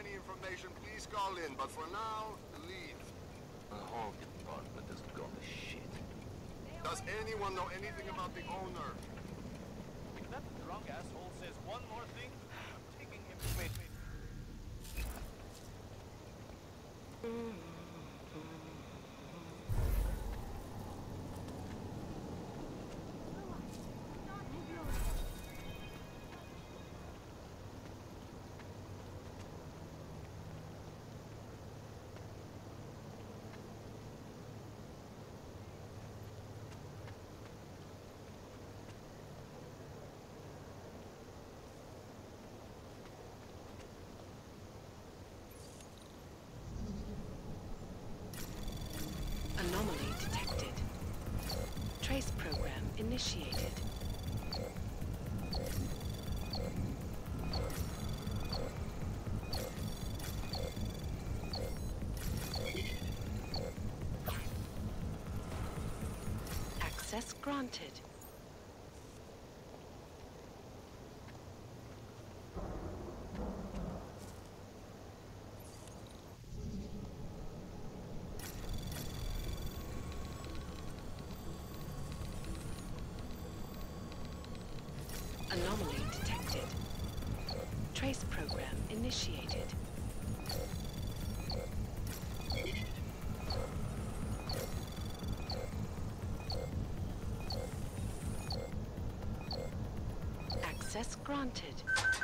any information, please call in. But for now, leave. The honking part, but this gun is shit. Does anyone know anything about the owner? If that drunk asshole says one more thing, I'm taking him with me. Anomaly detected. Trace program initiated. Access granted. Anomaly detected. Trace program initiated. Access granted.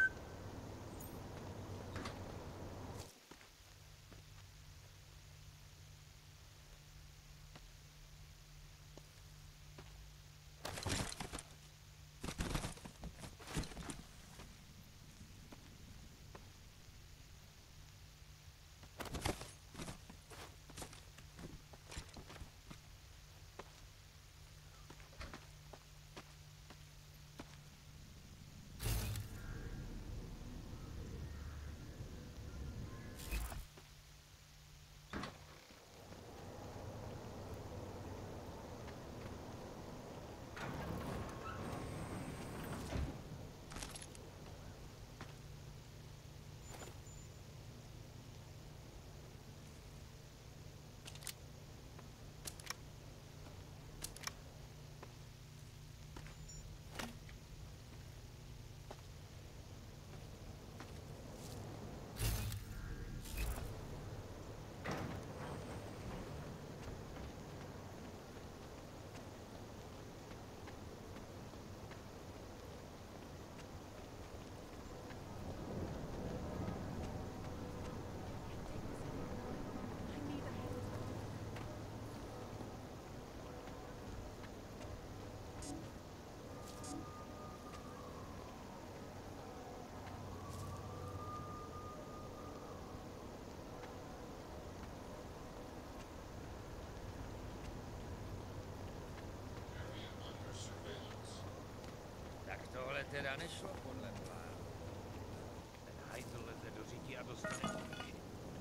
Tak tohle teda nešlo podle plánu. Ten hajzl leze do říti a dostane povýšení.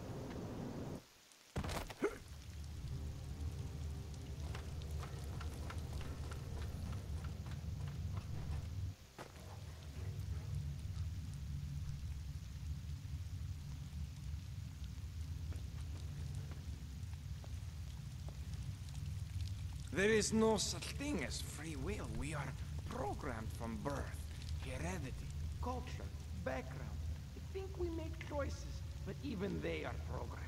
There is no such thing as free will. We are programmed from birth. Heredity, culture, background. I think we make choices, but even they are programmed.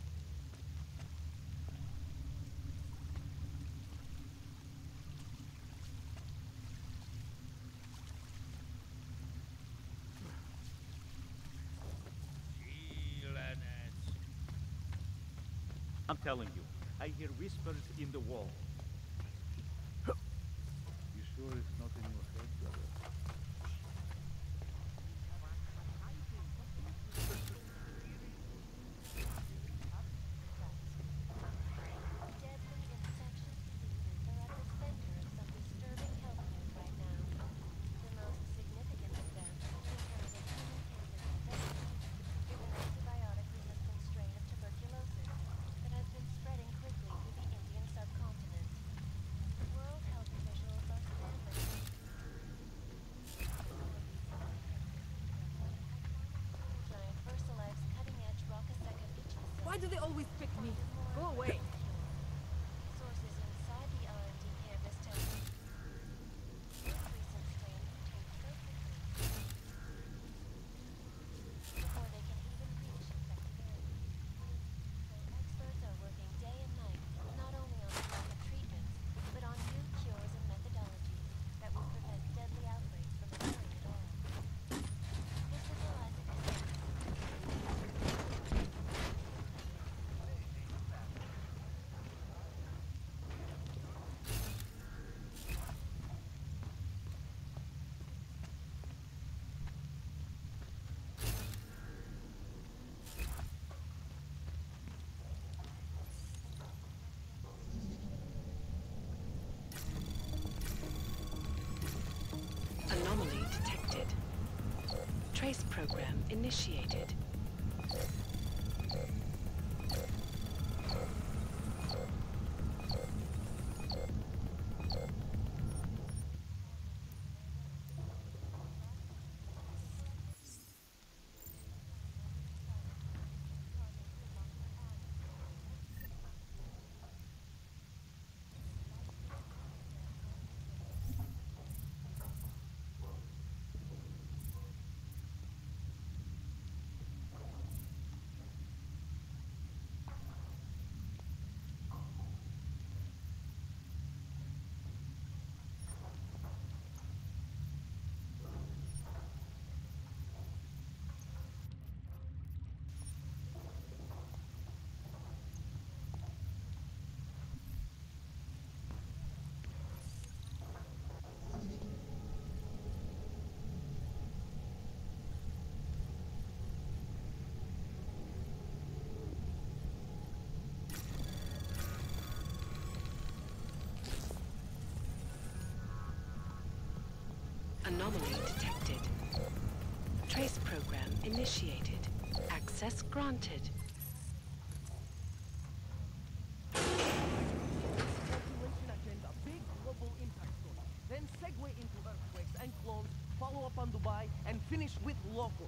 Šílenec. I'm telling you, I hear whispers in the wall. You sure it's not in your head, brother? Why do they always pick me? Go away. Sources inside the R&D campus tell me this recent strain mutates so quickly before they can even reach infected areas. Experts are working day and night, not only on novel treatments, but on new cures and methodologies that will prevent deadly outbreaks from occurring at all. This is the last Anomaly detected. Trace program initiated. Anomaly detected. Trace program initiated. Access granted. Circulation agenda, big global impact zone. Then segue into earthquakes and clones, follow up on Dubai, and finish with local.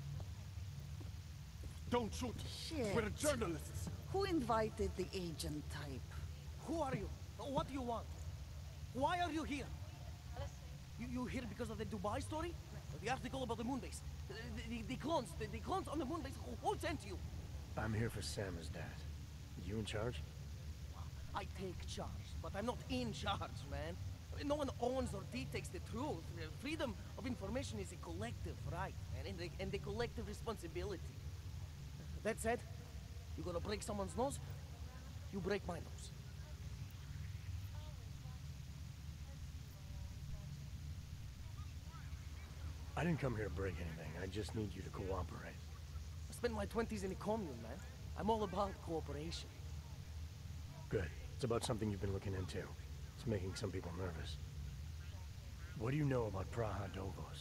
Don't shoot. Shit. We're journalists. Who invited the agent type? Who are you? What do you want? Why are you here? You here because of the Dubai story? The article about the moon base? The clones on the moon base? Who sent you? I'm here for Sam's dad. You in charge? I take charge, but I'm not in charge, man. No one owns or dictates the truth. Freedom of information is a collective right, and a collective responsibility. That said, you gonna break someone's nose? You break my nose. I didn't come here to break anything. I just need you to cooperate. I spent my 20s in a commune, man. I'm all about cooperation. Good. It's about something you've been looking into. It's making some people nervous. What do you know about Praha Dovos?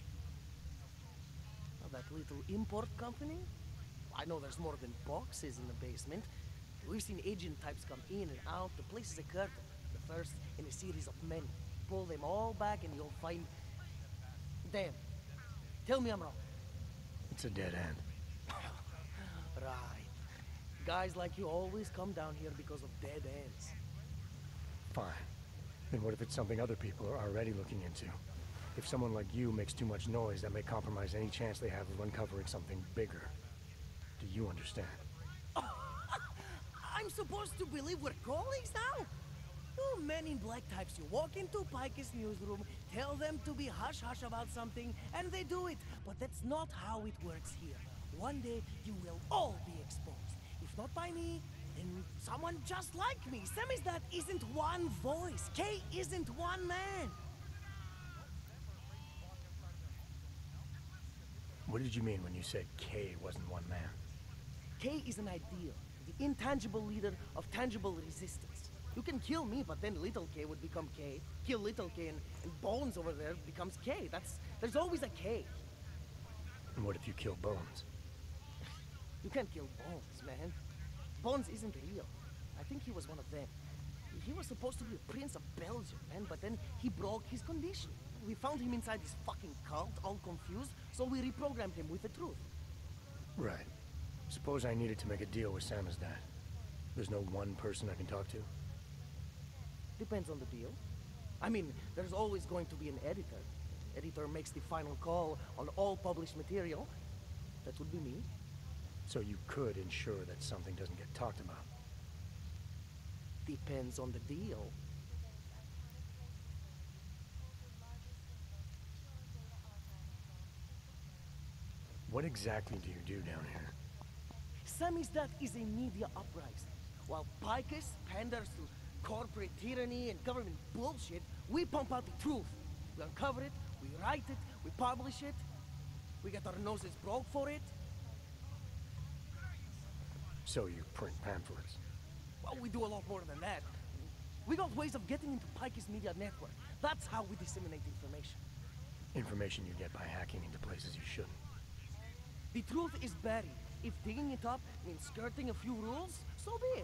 Oh, that little import company? I know there's more than boxes in the basement. We've seen agent types come in and out. The place is a curtain. The first in a series of many. Pull them all back and you'll find... Damn. Tell me I'm wrong. It's a dead end. Right. Guys like you always come down here because of dead ends. Fine. Then what if it's something other people are already looking into? If someone like you makes too much noise, that may compromise any chance they have of uncovering something bigger. Do you understand? I'm supposed to believe we're colleagues now? You men in black types, you walk into Pike's newsroom, tell them to be hush-hush about something, and they do it. But that's not how it works here. One day, you will all be exposed. If not by me, then someone just like me. Samizdat isn't one voice. K isn't one man. What did you mean when you said K wasn't one man? K is an ideal, the intangible leader of tangible resistance. You can kill me, but then little K would become K. Kill little K and Bones over there becomes K. There's always a K. And what if you kill Bones? You can't kill Bones, man. Bones isn't real. I think he was one of them. He was supposed to be a prince of Belgium, man, but then he broke his condition. We found him inside this fucking cult, all confused, so we reprogrammed him with the truth. Right. Suppose I needed to make a deal with Samizdat. There's no one person I can talk to? Depends on the deal. I mean, there's always going to be an editor. Editor makes the final call on all published material. That would be me. So you could ensure that something doesn't get talked about? Depends on the deal. What exactly do you do down here? Samizdat is a media uprising. While Picus panders to corporate tyranny and government bullshit, we pump out the truth. We uncover it, we write it, we publish it. We get our noses broke for it. So you print pamphlets? Well, we do a lot more than that. We got ways of getting into Picus Media Network. That's how we disseminate information. Information you get by hacking into places you shouldn't. The truth is buried. If digging it up means skirting a few rules, so be it.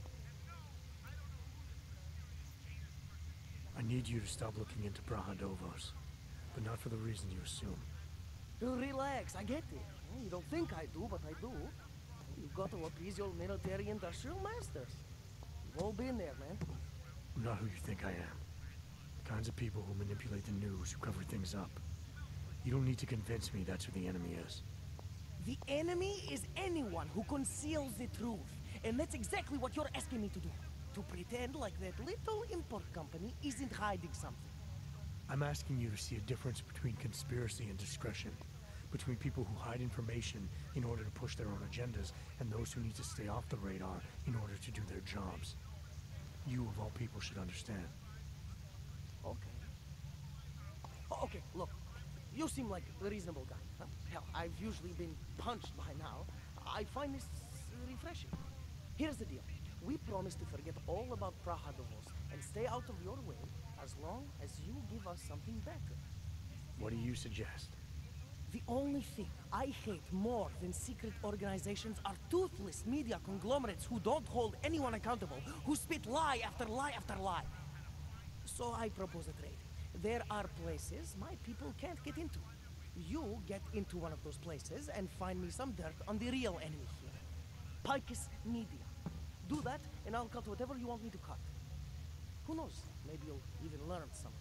I need you to stop looking into Brahadovos, but not for the reason you assume. Relax, I get it. You don't think I do, but I do. You've got to appease your military-industrial masters. We've all been there, man. I'm not who you think I am. The kinds of people who manipulate the news, who cover things up. You don't need to convince me that's who the enemy is. The enemy is anyone who conceals the truth. And that's exactly what you're asking me to do. To pretend like that little import company isn't hiding something. I'm asking you to see a difference between conspiracy and discretion. Between people who hide information in order to push their own agendas, and those who need to stay off the radar in order to do their jobs. You, of all people, should understand. Okay. Okay, look. You seem like a reasonable guy. Huh? Hell, I've usually been punched by now. I find this refreshing. Here's the deal. We promise to forget all about Brahadovos and stay out of your way as long as you give us something better. What do you suggest? The only thing I hate more than secret organizations are toothless media conglomerates who don't hold anyone accountable, who spit lie after lie after lie. So I propose a trade. There are places my people can't get into. You get into one of those places and find me some dirt on the real enemy here. Picus Media. Do that, and I'll cut whatever you want me to cut. Who knows? Maybe you'll even learn something.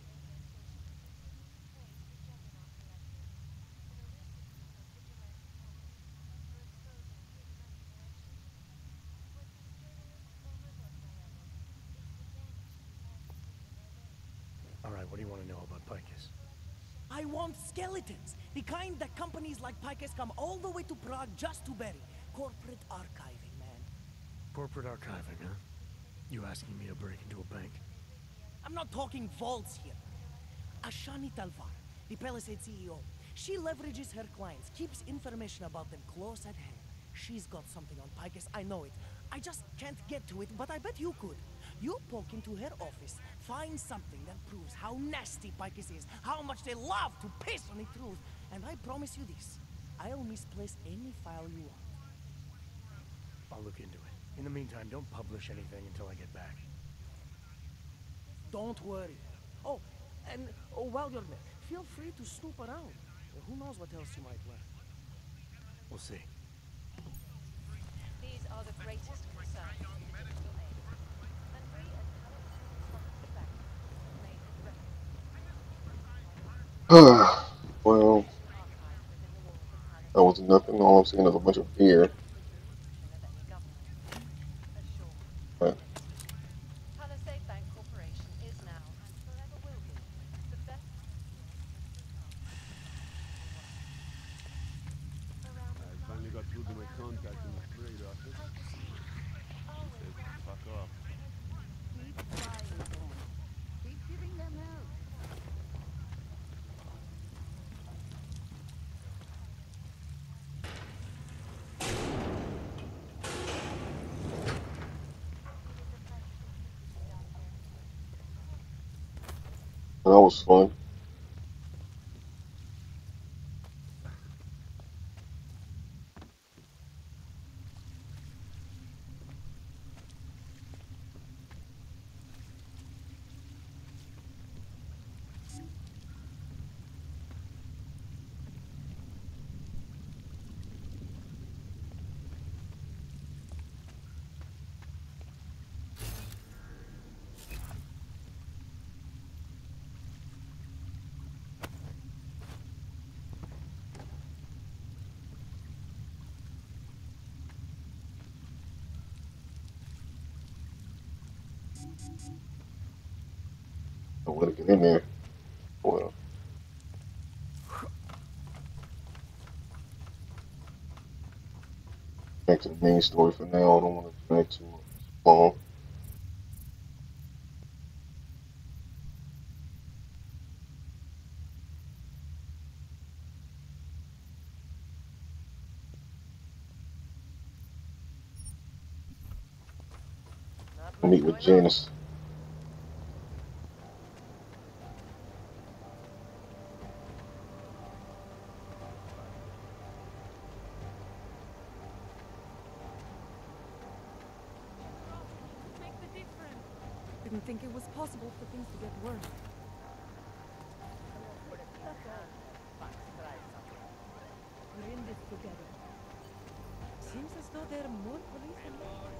All right, what do you want to know about Picus? I want skeletons. The kind that companies like Picus come all the way to Prague just to bury. Corporate archiving, man. Corporate archiving, huh? You asking me to break into a bank? I'm not talking vaults here. Ashani Talvar, the Palisade CEO. She leverages her clients, keeps information about them close at hand. She's got something on Picus, I know it. I just can't get to it, but I bet you could. You poke into her office, find something that proves how nasty Picus is, how much they love to piss on the truth, and I promise you this. I'll misplace any file you want. I'll look into it. In the meantime, don't publish anything until I get back. Don't worry. Oh, and while you're there, feel free to snoop around. Who knows what else you might learn. We'll see. These are the greatest concerns in digital age. And we as Well, that was nothing. All I'm seeing is a bunch of fear. Right. Palisade Bank Corporation is now and forever will be the best. I finally got through to my contact in the trade office. He said, fuck off. Keep trying, woman. Keep giving them out. That was fun. I want to get in there. Well, back to the main story for now. I don't want to drag too long. I'll meet with Janice. Make the difference. Didn't think it was possible for things to get worse. We're in this together. Seems as though there are more police than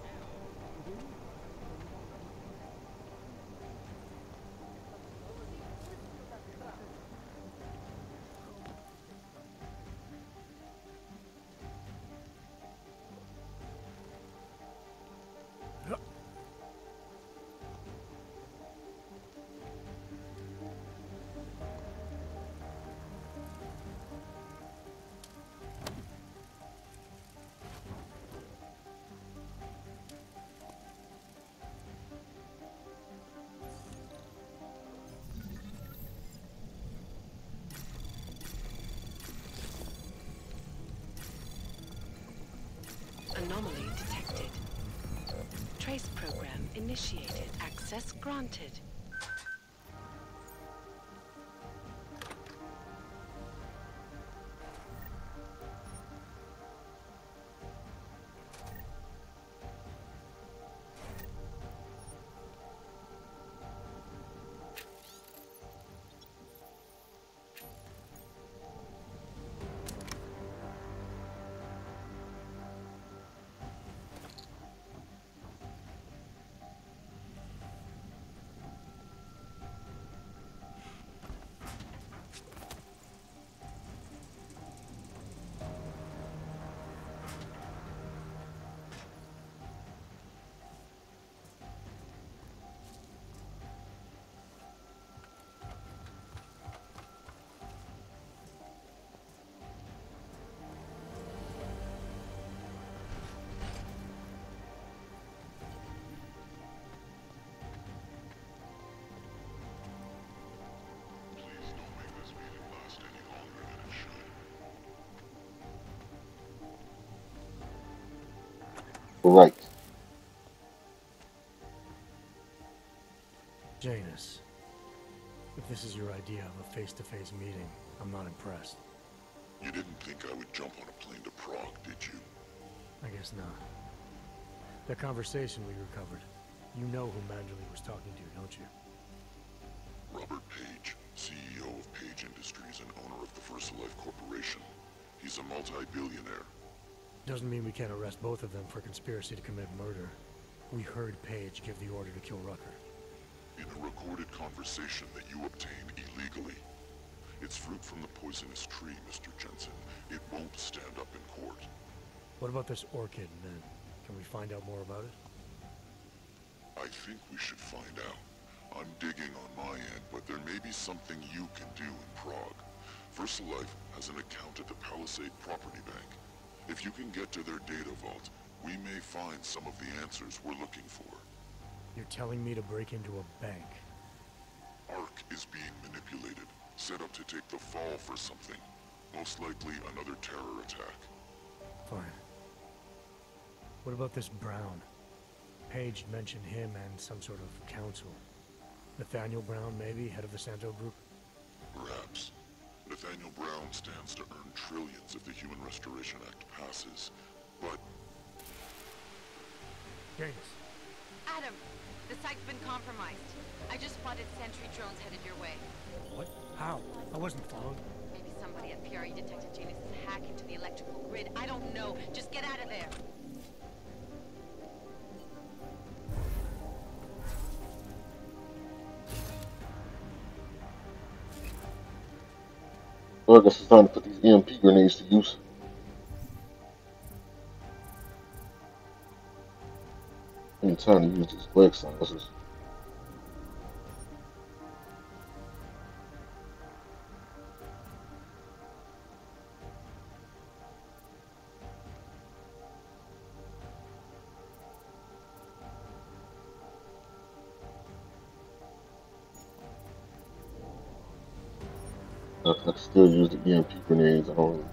Anomaly detected. Trace program initiated. Access granted. Right. Janus, if this is your idea of a face-to-face meeting, I'm not impressed. You didn't think I would jump on a plane to Prague, did you? I guess not. That conversation we recovered, you know who Manderley was talking to, don't you? Robert Page, CEO of Page Industries and owner of the VersaLife Corporation. He's a multi-billionaire. Doesn't mean we can't arrest both of them for conspiracy to commit murder. We heard Page give the order to kill Rucker. In a recorded conversation that you obtained illegally. It's fruit from the poisonous tree, Mr. Jensen. It won't stand up in court. What about this orchid, then? Can we find out more about it? I think we should find out. I'm digging on my end, but there may be something you can do in Prague. VersaLife has an account at the Palisade Property Bank. If you can get to their data vault, we may find some of the answers we're looking for. You're telling me to break into a bank? ARC is being manipulated, set up to take the fall for something. Most likely another terror attack. Fine. What about this Brown? Page mentioned him and some sort of council. Nathaniel Brown, maybe, head of the Santo Group? Perhaps. Nathaniel Brown stands to earn trillions if the Human Restoration Act passes, but... Janus. Adam, the site's been compromised. I just spotted sentry drones headed your way. What? How? I wasn't followed. Maybe somebody at PRE detected Janus's hack into the electrical grid. I don't know. Just get out of there. Well, I guess it's time to put these EMP grenades to use. And time to use these leg silencers. I can still use the EMP grenades. I don't.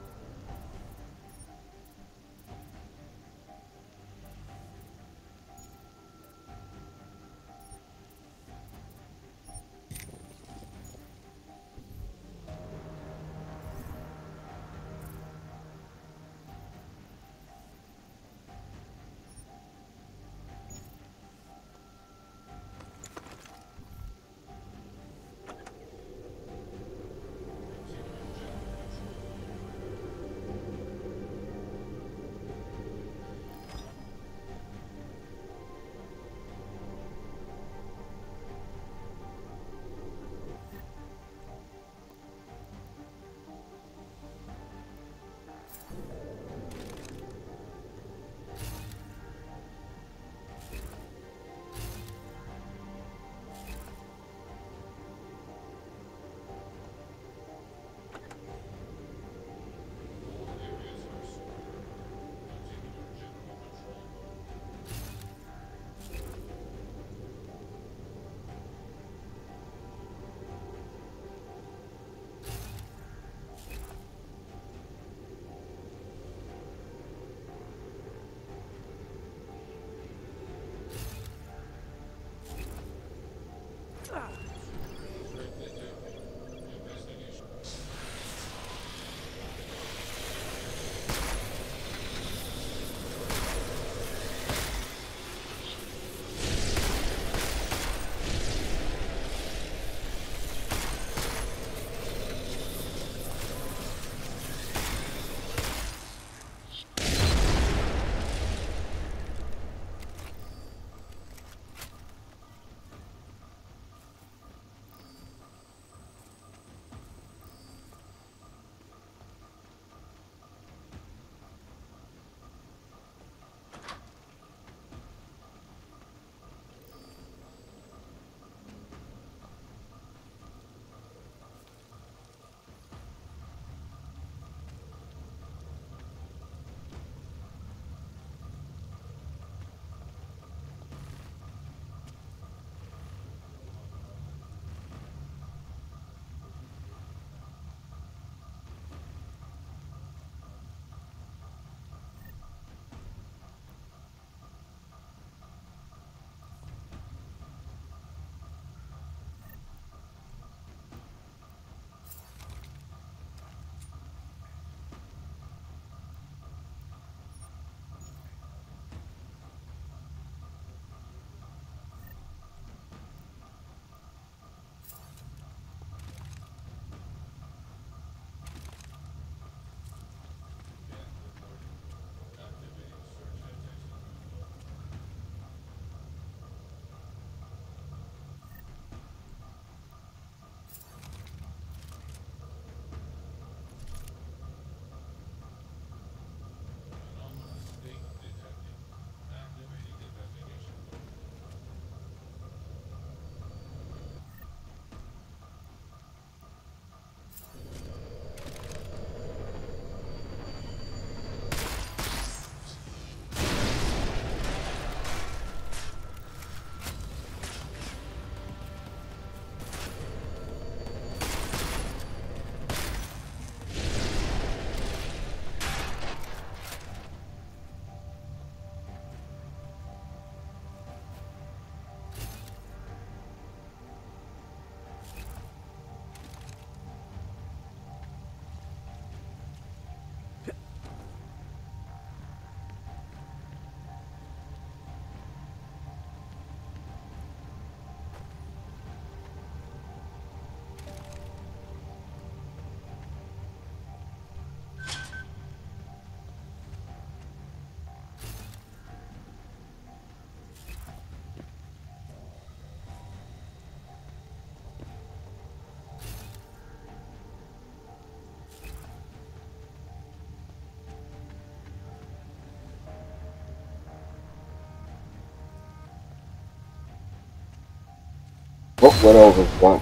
Oh, what else is one?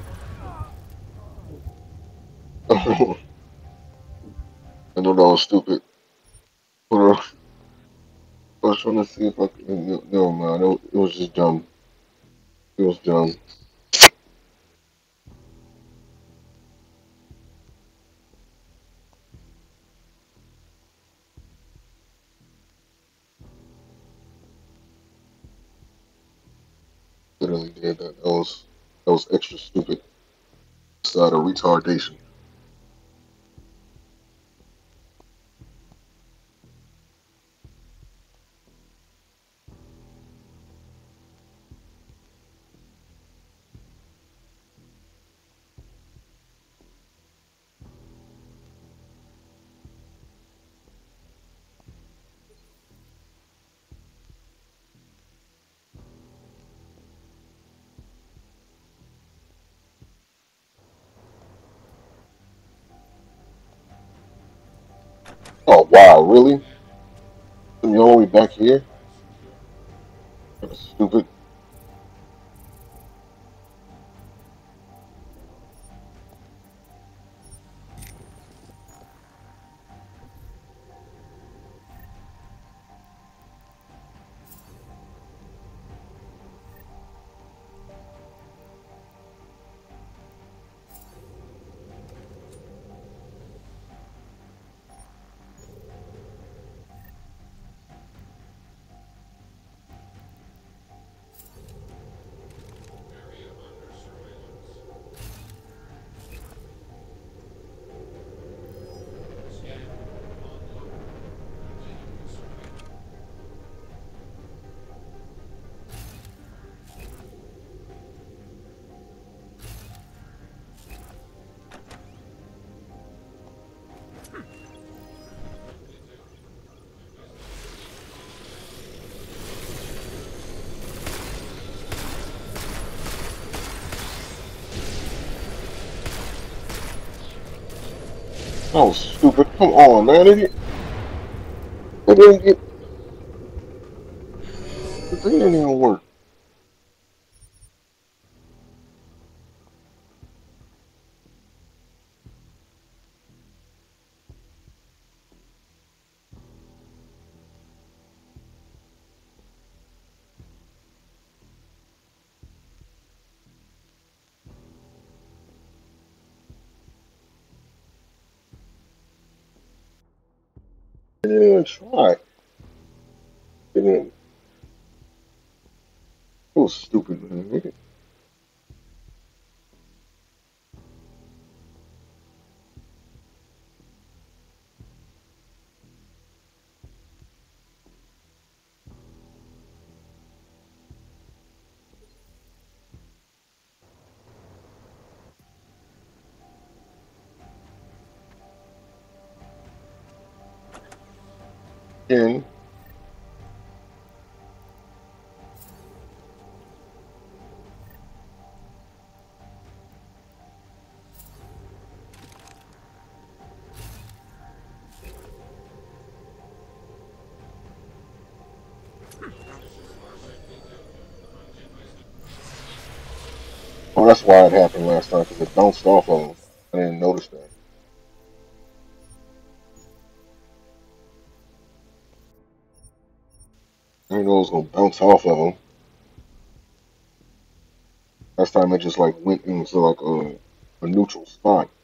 I know that was stupid. Hold on. I was trying to see if I could. No, man. It was just dumb. It was dumb. really did that. That was extra stupid. Side of retardation. Oh wow, really? You all the way back here? That's stupid. That was stupid. Come on, man. It didn't get. The thing didn't even work. It didn't even try. It didn't. It was stupid, man. And oh, that's why it happened last time, because it bounced off of him. I didn't notice that. I didn't know it was gonna bounce off of him. Last time it just like went into like a neutral spot.